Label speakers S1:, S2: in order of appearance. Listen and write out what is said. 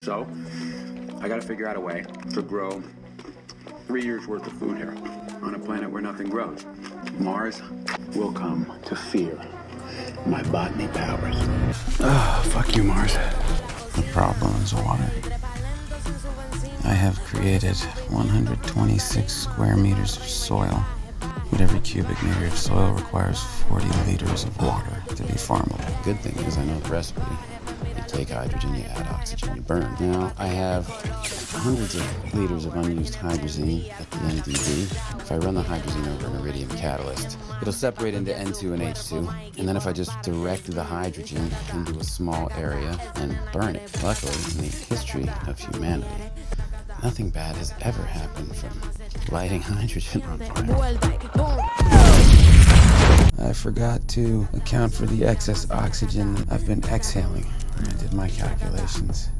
S1: So, I gotta figure out a way to grow 3 years worth of food here on a planet where nothing grows. Mars will come to fear my botany powers.
S2: Oh, fuck you, Mars.
S3: The problem is water. I have created 126 square meters of soil, but every cubic meter of soil requires 40 liters of water to be farmable. Good thing is I know the recipe. You take hydrogen, you add oxygen, you burn. Now, I have hundreds of liters of unused hydrazine at the NDB. If I run the hydrazine over an iridium catalyst, it'll separate into N2 and H2, and then if I just direct the hydrogen into a small area and burn it. Luckily, in the history of humanity, nothing bad has ever happened from lighting hydrogen on fire. I forgot to account for the excess oxygen I've been exhaling when I did my calculations.